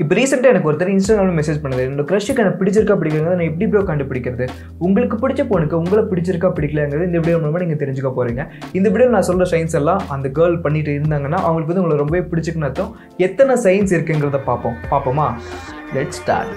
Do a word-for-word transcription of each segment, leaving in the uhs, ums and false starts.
இப்போ ரீசெண்டாக எனக்கு ஒருத்தர் இன்ஸ்டாகிராமில் மெசேஜ் பண்ணுது, என்னோட க்ரஷ்ஷுக்கு எனக்கு பிடிச்சிருக்கா பிடிக்கிறது நான் எப்படி ப்ரோ கண்டுபிடிக்கிறது? உங்களுக்கு பிடிச்ச பொண்ணுக்கு உங்களை பிடிச்சிருக்கா பிடிக்கலங்கிறது இந்த வீடியோ மூலமாக நீங்கள் தெரிஞ்சுக்க போகிறீங்க. இந்த வீடியோ நான் சொல்கிற சயின்ஸ் எல்லாம் அந்த கேர்ள் பண்ணிட்டு இருந்தாங்கன்னா அவங்களுக்கு வந்து உங்களை ரொம்பவே பிடிச்சிக்குன்னு அர்த்தம். எத்தனை சயின்ஸ் இருக்குங்கிறத பார்ப்போம். பார்ப்போமா? Let's start.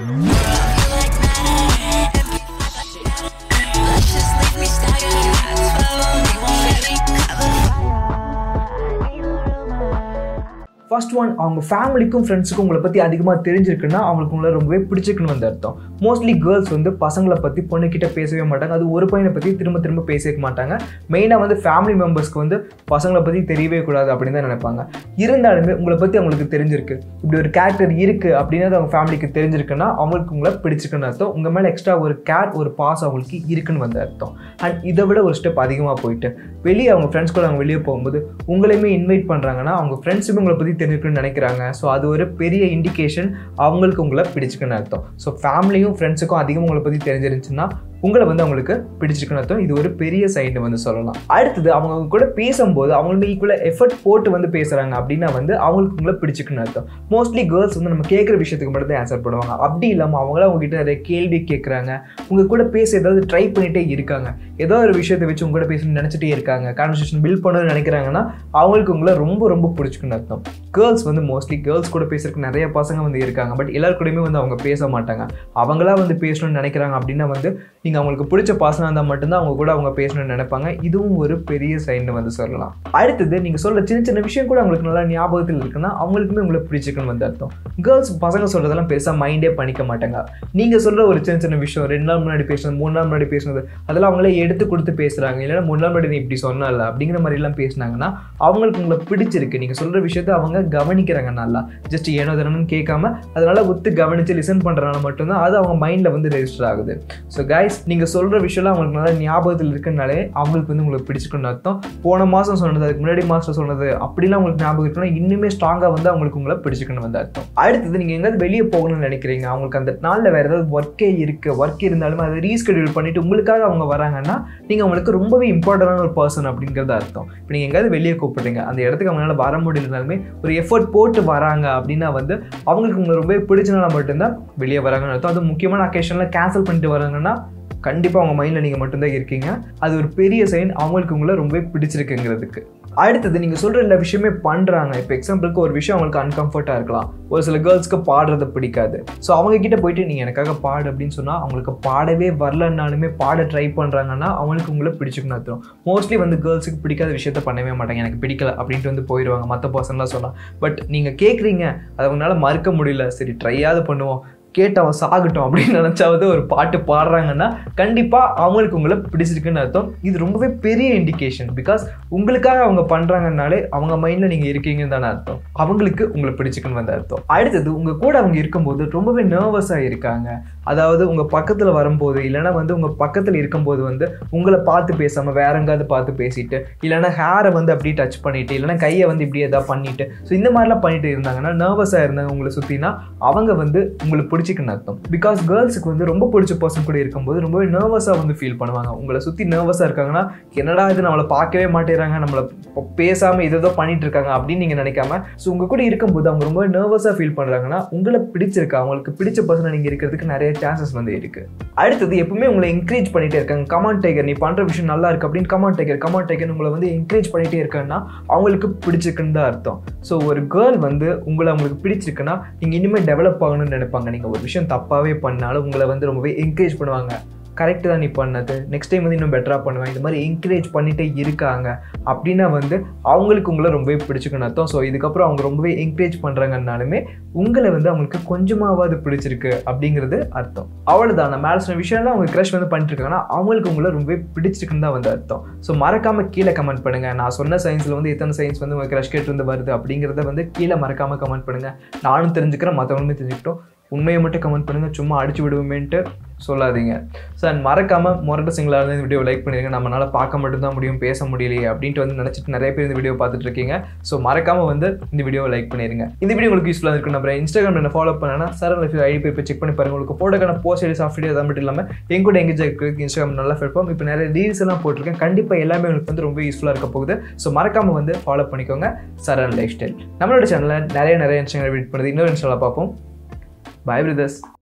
ஃபர்ஸ்ட் ஒன், அவங்க ஃபேமிலிக்கும் ஃப்ரெண்ட்ஸுக்கும் உங்களை பற்றி அதிகமாக தெரிஞ்சிருக்குன்னா அவங்களுக்கு உங்களை ரொம்பவே பிடிச்சிருக்குன்னு வந்து அர்த்தம். மோஸ்ட்லி கேர்ள்ஸ் வந்து பசங்களை பற்றி பொண்ணுக்கிட்ட பேசவே மாட்டாங்க. அது ஒரு பையனை பற்றி திரும்ப திரும்ப பேசவே மாட்டாங்க. மெயினாக வந்து ஃபேமிலி மெம்பர்ஸ்க்கு வந்து பசங்களை பற்றி தெரியவே கூடாது அப்படின்னு தான் நினைப்பாங்க. இருந்தாலுமே உங்களை பற்றி அவங்களுக்கு தெரிஞ்சிருக்கு, இப்படி ஒரு கேரக்டர் இருக்குது அப்படின்னா அவங்க ஃபேமிலிக்கு தெரிஞ்சிருக்குன்னா அவங்களுக்கு உங்களை பிடிச்சிருக்குன்னு அர்த்தம். உங்கள் மேலே எக்ஸ்ட்ரா ஒரு கேர், ஒரு பாஸ் அவங்களுக்கு இருக்குன்னு வந்து அர்த்தம். அண்ட் இதை விட ஒரு ஸ்டெப் அதிகமாக போயிட்டு வெளியே அவங்க ஃப்ரெண்ட்ஸ் கூட அவங்க வெளியே போகும்போது உங்களையுமே இன்வைட் பண்ணுறாங்கன்னா அவங்க ஃப்ரெண்ட்ஸுமே உங்களை பற்றி தெரிஞ்சுக்கணும்னு நினைக்கிறாங்க. ஸோ அது ஒரு பெரிய இண்டிகேஷன் அவங்களுக்கு உங்களை பிடிச்சிருக்குன்னு அர்த்தம். ஸோ ஃபேமிலியும் ஃப்ரெண்ட்ஸுக்கும் அதிகமாக உங்களை பற்றி தெரிஞ்சிருந்துச்சுன்னா உங்களை வந்து அவங்களுக்கு பிடிச்சிருக்குன்னு அர்த்தம். இது ஒரு பெரிய சைன் வந்து சொல்லலாம். அடுத்தது, அவங்க கூட பேசும்போது அவங்களுக்கு ஈக்குவலாக எஃபர்ட் போட்டு வந்து பேசுகிறாங்க அப்படின்னா வந்து அவங்களுக்கு உங்களை பிடிச்சிருக்குன்னு அர்த்தம். மோஸ்ட்லி கேர்ள்ஸ் வந்து நம்ம கேட்குற விஷயத்துக்கு மட்டும் தான் ஆன்சர் பண்ணுவாங்க. அப்படி இல்லாமல் அவங்கள அவங்ககிட்ட நிறைய கேள்வி கேட்குறாங்க, உங்கள் கூட பேச ஏதாவது ட்ரை பண்ணிகிட்டே இருக்காங்க, ஏதோ ஒரு விஷயத்தை வச்சு உங்க கூட பேசணும்னு நினச்சிட்டே இருக்காங்க, கான்வர்சேஷன் பில்ட் பண்ணணும்னு நினைக்கிறாங்கன்னா அவங்களுக்கு உங்களை ரொம்ப ரொம்ப பிடிச்சிக்குன்னு அர்த்தம். கேர்ள்ஸ் வந்து மோஸ்ட்லி கேர்ள்ஸ் கூட பேசுறதுக்கு நிறைய பசங்க வந்து இருக்காங்க. பட் எல்லாரு கூடயுமே வந்து அவங்க பேச மாட்டாங்க. அவங்களா வந்து பேசணும்னு நினைக்கிறாங்க அப்படின்னா வந்து நீங்கள் அவங்களுக்கு பிடிச்ச பர்சனாக இருந்தால் மட்டும்தான் அவங்க கூட அவங்க பேசணும்னு நினைப்பாங்க. இதுவும் ஒரு பெரிய சைன் வந்து சொல்லலாம். அடுத்தது, நீங்கள் சொல்கிற சின்ன சின்ன விஷயம் கூட அவங்களுக்கு நல்லா ஞாபகத்தில் இருக்குன்னா அவங்களுக்குமே உங்களை பிடிச்சிருக்குன்னு வந்து அர்த்தம். கேர்ள்ஸ் பசங்க சொல்கிறதெல்லாம் பெருசாக மைண்டே பண்ணிக்க மாட்டாங்க. நீங்கள் சொல்கிற ஒரு சின்ன சின்ன விஷயம், ரெண்டு நாள் முன்னாடி பேசுனது, மூணு நாள் முன்னாடி பேசுனது, அதெல்லாம் அவங்களே எடுத்து கொடுத்து பேசுகிறாங்க. இல்லைன்னா மூணு நாள் முன்னாடி நீ இப்படி சொன்னால அப்படிங்கிற மாதிரிலாம் பேசினாங்கன்னா அவங்களுக்கு உங்களை பிடிச்சிருக்கு. நீங்கள் சொல்கிற விஷயத்தை அவங்க கவனிக்கிறாங்க. நல்லா ஜஸ்ட் ஏனோ தானோன்னு கேட்காம அதனால ஒத்து கவனித்து லிசன் பண்ணுறதுனால மட்டும்தான் அது அவங்க மைண்டில் வந்து ரெஜிஸ்டர் ஆகுது. ஸோ கைஸ், நீங்கள் சொல்கிற விஷயம்லாம் அவங்களுக்கு நல்லா ஞாபகத்தில் இருக்குனாலே அவங்களுக்கு வந்து உங்களுக்கு பிடிச்சிருக்குன்னு அர்த்தம். போன மாதம் சொன்னது, அதுக்கு முன்னாடி மாதம் சொன்னது அப்படிலாம் உங்களுக்கு ஞாபகம் இருக்குன்னா இன்னுமே ஸ்ட்ராங்காக வந்து அவங்களுக்கு உங்களை பிடிச்சிருக்குன்னு வந்து அர்த்தம். அடுத்தது, நீங்கள் எங்கேயாவது வெளியே போகணும்னு நினைக்கிறீங்க, அவங்களுக்கு அந்த நாளில் வேறு ஏதாவது ஒர்க்கே இருக்குது, ஒர்க் இருந்தாலுமே அதை ரீஸ்கெடியூல் பண்ணிவிட்டு உங்களுக்காக அவங்க வராங்கன்னா நீங்கள் அவங்களுக்கு ரொம்பவே இம்பார்ட்டண்டான ஒரு பர்சன் அப்படிங்கிறத அர்த்தம். இப்போ நீங்கள் எங்கேயாவது வெளியே கூப்பிட்றீங்க, அந்த இடத்துக்கு அவங்களால வர முடியலனாலுமே ஒரு எஃபர்ட் போட்டு வராங்க அப்படின்னா வந்து அவங்களுக்கு உங்களை ரொம்பவே பிடிச்சனால மட்டும்தான் வெளியே வராங்கன்னு அர்த்தம். அது முக்கியமான அக்கேஷனில் கேன்சல் பண்ணிட்டு வராங்கன்னா கண்டிப்பாக அவங்க மைண்டில் நீங்கள் மட்டும்தான் இருக்கீங்க. அது ஒரு பெரிய சைன் அவங்களுக்கு உங்களை ரொம்பவே பிடிச்சிருக்குங்கிறதுக்கு. அடுத்தது, நீங்கள் சொல்கிற எல்லா விஷயமே பண்ணுறாங்க. இப்போ எக்ஸாம்பிளுக்கு ஒரு விஷயம் அவங்களுக்கு அன்கம்ஃபர்ட்டாக இருக்கலாம். ஒரு சில கேர்ள்ஸ்க்கு பாடுறது பிடிக்காது. ஸோ அவங்கக்கிட்ட போயிட்டு நீங்கள் எனக்காக பாடு அப்படின்னு சொன்னால் அவங்களுக்கு பாடவே வரலன்னாலுமே பாட ட்ரை பண்ணுறாங்கன்னா அவங்களுக்கு உங்களை பிடிச்சிக்கணும் அர்த்தம். மோஸ்ட்லி வந்து கேர்ள்ஸுக்கு பிடிக்காத விஷயத்த பண்ணவே மாட்டாங்க. எனக்கு பிடிக்கல அப்படின்ட்டு வந்து போயிடுவாங்க மற்ற பர்சன்லாம் சொன்னால். பட் நீங்கள் கேட்குறீங்க, அது அவங்களால மறுக்க முடியல, சரி ட்ரையாவது பண்ணுவோம், கேட்டு அவன் சாகட்டும் அப்படின்னு நினச்சாவது ஒரு பாட்டு பாடுறாங்கன்னா கண்டிப்பாக அவங்களுக்கு உங்களை பிடிச்சிருக்குன்னு அர்த்தம். இது ரொம்பவே பெரிய இண்டிகேஷன். பிகாஸ் உங்களுக்காக அவங்க பண்ணுறாங்கனாலே அவங்க மைண்டில் நீங்கள் இருக்கீங்கன்னு தானே அர்த்தம். அவங்களுக்கு உங்களை பிடிச்சிக்குன்னு வந்த அர்த்தம். அடுத்தது, உங்கள் கூட அவங்க இருக்கும்போது ரொம்பவே நர்வஸாக இருக்காங்க. அதாவது உங்கள் பக்கத்தில் வரும்போது, இல்லைனா வந்து உங்கள் பக்கத்தில் இருக்கும்போது வந்து உங்களை பார்த்து பேசாமல் வேற எங்காவது பார்த்து பேசிட்டு, இல்லைனா ஹேரை வந்து அப்படியே டச் பண்ணிட்டு, இல்லைனா கையை வந்து இப்படி எதாவது பண்ணிட்டு, ஸோ இந்த மாதிரிலாம் பண்ணிட்டு இருந்தாங்கன்னா நர்வஸாக இருந்தாங்க உங்களை சுற்றினா அவங்க வந்து உங்களுக்கு பிடிச்சிக்குன்னு அர்த்தம். பிகாஸ் கேர்ள்ஸுக்கு வந்து ரொம்ப பிடிச்ச பர்சன் கூட இருக்கும்போது ரொம்பவே நர்வஸாக வந்து ஃபீல் பண்ணுவாங்க. உங்களை சுற்றி நர்வஸாக இருக்காங்கன்னா என்னடா இது நம்மளை பார்க்கவே மாட்டேறாங்க, நம்மளை பேசாமல் ஏதோ பண்ணிட்டு இருக்காங்க அப்படின்னு நீங்கள் நினைக்காம, ஸோ உங்கள் கூட இருக்கும்போது அவங்க ரொம்ப நர்வஸாக ஃபீல் பண்ணுறாங்கன்னா உங்களை பிடிச்சிருக்கா, அவங்களுக்கு பிடிச்ச பர்சனை நீங்கள் இருக்கிறதுக்கு நிறைய சான்சஸ் வந்து இருக்கு. அடுத்தது, எப்பவுமே உங்களை என்கரேஜ் பண்ணிட்டே இருக்காங்க. கமாண்ட் டைகர், நீ பண்ற விஷயம் நல்லா இருக்கு அப்படின்னு கமாண்ட் டைகர் கமாண்ட் டைகர் உங்களை வந்து என்கரேஜ் பண்ணிட்டே இருக்காங்கன்னா அவங்களுக்கு பிடிச்சிருக்குன்னு தான் அர்த்தம். ஸோ ஒரு கேர்ள் வந்து உங்களை அவங்களுக்கு பிடிச்சிருக்குன்னா நீங்க இனிமேல் டெவலப் ஆகணும்னு நினைப்பாங்க. நீங்க ஒரு விஷயம் தப்பாவே பண்ணாலும் உங்களை வந்து ரொம்பவே என்கரேஜ் பண்ணுவாங்க. கரெக்டு தான் நீ பண்ணது, நெக்ஸ்ட் டைம் வந்து இன்னும் பெட்டராக பண்ணுவேன், இந்த மாதிரி என்கரேஜ் பண்ணிகிட்டே இருக்காங்க அப்படின்னா வந்து அவங்களுக்கு உங்களை ரொம்பவே பிடிச்சிக்கணும் அர்த்தம். ஸோ இதுக்கப்புறம் அவங்க ரொம்பவே என்கரேஜ் பண்ணுறாங்கன்னாலுமே உங்களை வந்து அவங்களுக்கு கொஞ்சமாவது பிடிச்சிருக்கு அப்படிங்கிறது அர்த்தம். அவ்வளோதான், நான் மேலே சொன்ன விஷயம்லாம் அவங்க க்ரஷ் வந்து பண்ணிட்டு இருக்காங்கன்னா அவங்களுக்கு உங்களை ரொம்பவே பிடிச்சிருக்குன்னு தான் வந்து அர்த்தம். ஸோ மறக்காமல் கீழே கமெண்ட் பண்ணுங்கள். நான் சொன்ன சயின்ஸில் வந்து எத்தனை சயின்ஸ் வந்து உங்கள் க்ரஷ் கேட்டு வந்து வருது அப்படிங்கிறத வந்து கீழே மறக்காமல் கமெண்ட் பண்ணுங்கள். நானும் தெரிஞ்சுக்கிறேன், மற்றவங்களுமே தெரிஞ்சுக்கிட்டோம். உண்மையை மட்டும் கமெண்ட் பண்ணுங்கள், சும்மா அடிச்சு விடுவோமேன்ட்டு சொல்லாதீங்க. ஸோ அண்ட் மறக்காமல் மொரட்ட சிங்கிளாக இருந்து இந்த வீடியோ லைக் பண்ணிடுங்க. நம்மளால் பார்க்க மட்டும்தான் முடியும், பேச முடியலையே அப்படின்ட்டு வந்து நினச்சிட்டு நிறைய பேர் இந்த வீடியோ பார்த்துட்டு இருக்கீங்க. ஸோ மறக்காமல் வந்து இந்த வீடியோவை லைக் பண்ணிடுங்க. இந்த வீடியோ உங்களுக்கு யூஸ்ஃபுல்லாக இருக்கு நம்புறேன். இன்ஸ்டாகிராம் என்ன ஃபாலோ பண்ணனா சரண் லைஃப் ஐடி போய் செக் பண்ணி பாருங்க. உங்களுக்கு போட்டோக்கான போஸ்ட் ஐடி சாஃப்ட் வீடியோ அது மட்டும் இல்லாமல் எங்கூட எங்கேஜ் இருக்கிறதுக்கு இன்ஸ்டாகிராம் நல்லா பிளாட்ஃபார்ம். இப்போ நிறைய ரீல்ஸ் எல்லாம் போட்டிருக்கேன். கண்டிப்பாக எல்லாமே உங்களுக்கு வந்து ரொம்ப யூஸ்ஃபுல்லாக இருக்க போகுது. ஸோ மறக்காமல் வந்து ஃபாலோ பண்ணிக்கோங்க சரண் லைஃப் ஸ்டைல். நம்மளோட சேனலில் நிறைய நிறைய இன்ஸ்டாகிராம் எடிட் பண்ணுறது இன்னொரு இன்ஸ்டாவில் பார்ப்போம். Bye brothers.